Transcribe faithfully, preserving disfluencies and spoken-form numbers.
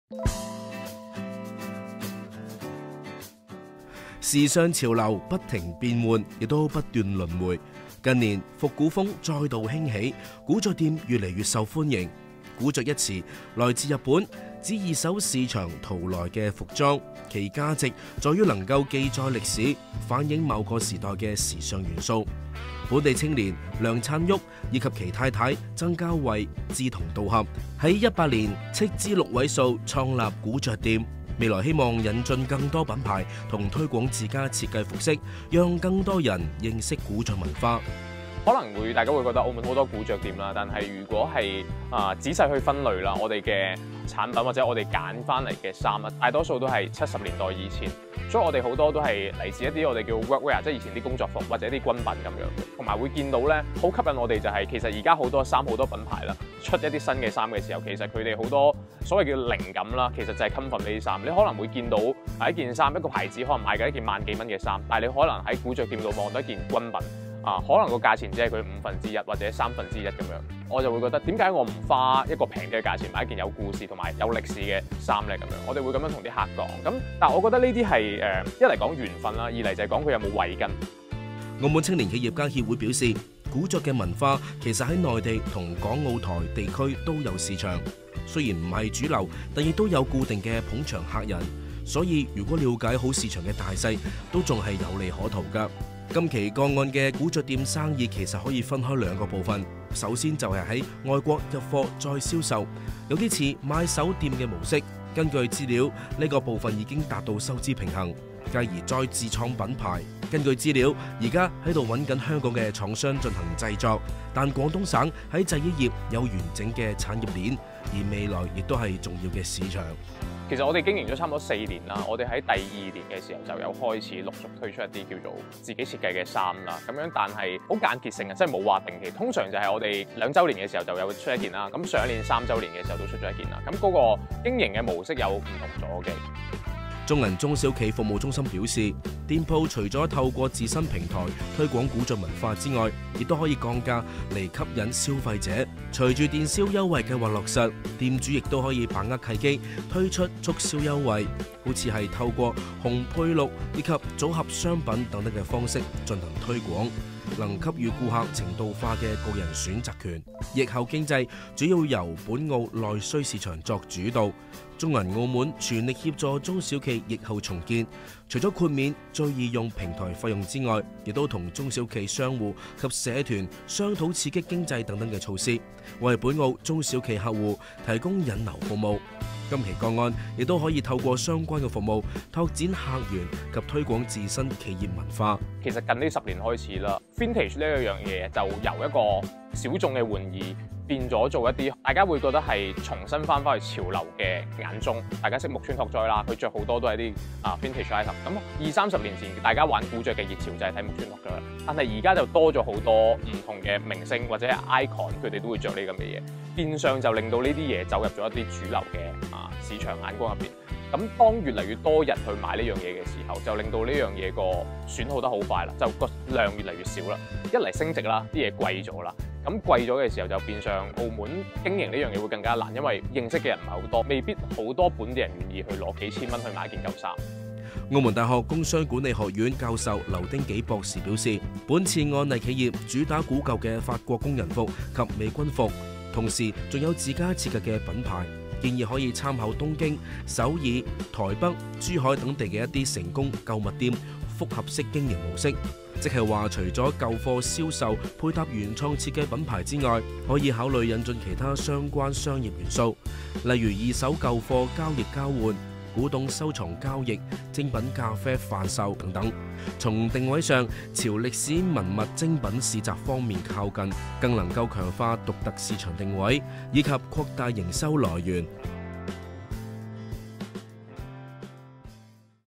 時尚潮流不停變換，亦都不斷輪迴。近年復古風再度興起，古着店越嚟越受歡迎。古着一詞來自日本，指二手市場淘來嘅服裝，其價值在於能夠記載歷史，反映某個時代嘅時尚元素。本地青年梁燦旭以及其太太曾嘉慧志同道合，喺一八年斥資六位數創立古着店。未來希望引進更多品牌同推廣自家設計服飾，讓更多人認識古着文化。 可能會大家會覺得澳門好多古着店啦，但係如果係啊、呃、仔細去分類啦，我哋嘅產品或者我哋揀翻嚟嘅衫啊，大多數都係七十年代以前，所以我哋好多都係嚟自一啲我哋叫 workwear， 即係以前啲工作服或者啲軍品咁樣，同埋會見到咧好吸引我哋就係、是、其實而家好多衫好多品牌啦，出一啲新嘅衫嘅時候，其實佢哋好多所謂叫靈感啦，其實就係 come from 呢啲衫。你可能會見到係一件衫，一個牌子可能賣緊一件萬幾蚊嘅衫，但係你可能喺古着店度望到一件軍品。啊，可能個價錢只係佢五分之一或者三分之一咁樣，我就會覺得點解我唔花一個平嘅價錢買一件有故事同埋有歷史嘅衫咧？咁樣我哋會咁樣同啲客講。咁但係我覺得呢啲係誒一嚟講緣分啦，二嚟就係講佢有冇慧根。 澳門青年企業家協會表示，古着嘅文化其實喺內地同港澳台地區都有市場，雖然唔係主流，但亦都有固定嘅捧場客人。所以如果了解好市場嘅大細，都仲係有利可圖㗎。今期個案嘅古着店生意其實可以分開兩個部分，首先就係喺外國入貨再銷售，有啲似買手店嘅模式。根據資料，呢個部分已經達到收支平衡，繼而再自創品牌。根據資料，而家喺度揾緊香港嘅廠商進行製作，但廣東省喺製衣業有完整嘅產業鏈，而未來亦都係重要嘅市場。 其實我哋經營咗差唔多四年啦，我哋喺第二年嘅時候就有開始陸續推出一啲叫做自己設計嘅衫啦，咁樣但係好間歇性嘅，即係冇話定期。通常就係我哋兩週年嘅時候就有出一件啦，咁上一年三週年嘅時候都出咗一件啦，咁嗰個經營嘅模式有唔同咗嘅。 中銀中小企服務中心表示，店鋪除咗透過自身平台推廣古着文化之外，亦都可以降價嚟吸引消費者。隨住電銷優惠計劃落實，店主亦都可以把握契機推出促銷優惠，好似係透過紅配綠以及組合商品等等嘅方式進行推廣，能給予顧客程度化嘅個人選擇權。疫後經濟主要由本澳內需市場作主導，中銀澳門全力協助中小企疫後重建，除咗豁免最易用平台費用之外，亦都同中小企商戶及社團商討刺激經濟等等嘅措施，為本澳中小企客戶提供引流服務。今期個案亦都可以透過相關嘅服務拓展客源及推廣自身企業文化。 其實近呢十年開始啦 ，vintage 呢一樣嘢就由一個小眾嘅玩意變咗做一啲大家會覺得係重新翻返去潮流嘅眼中。大家識木村拓哉啦，佢着好多都係啲啊 vintage item。咁二三十年前大家玩古着嘅熱潮就係睇木村拓哉啦，但係而家就多咗好多唔同嘅明星或者係 icon， 佢哋都會着呢咁嘅嘢，變相就令到呢啲嘢走入咗一啲主流嘅啊市場眼光入邊。咁當越嚟越多人去買呢樣嘢嘅時候，就令到呢樣嘢個損耗得好快啦，就個量越嚟越少啦。一嚟升值啦，啲嘢貴咗啦，咁貴咗嘅時候就變相澳門經營呢樣嘢會更加難，因為認識嘅人唔係好多，未必好多本地人願意去攞幾千蚊去買件舊衫。 澳門大學工商管理學院教授劉丁紀博士表示，本次案例企業主打古舊嘅法國工人服及美軍服，同時仲有自家設計嘅品牌。建議可以參考東京、首爾、台北、珠海等地嘅一啲成功購物店複合式經營模式，即係話除咗舊貨銷售配搭原創設計品牌之外，可以考慮引進其他相關商業元素，例如二手舊貨交易交換、古董收藏交易、精品咖啡販售等等。從定位上朝歷史文物精品市集方面靠近，更能夠強化獨特市場定位，以及擴大營收來源。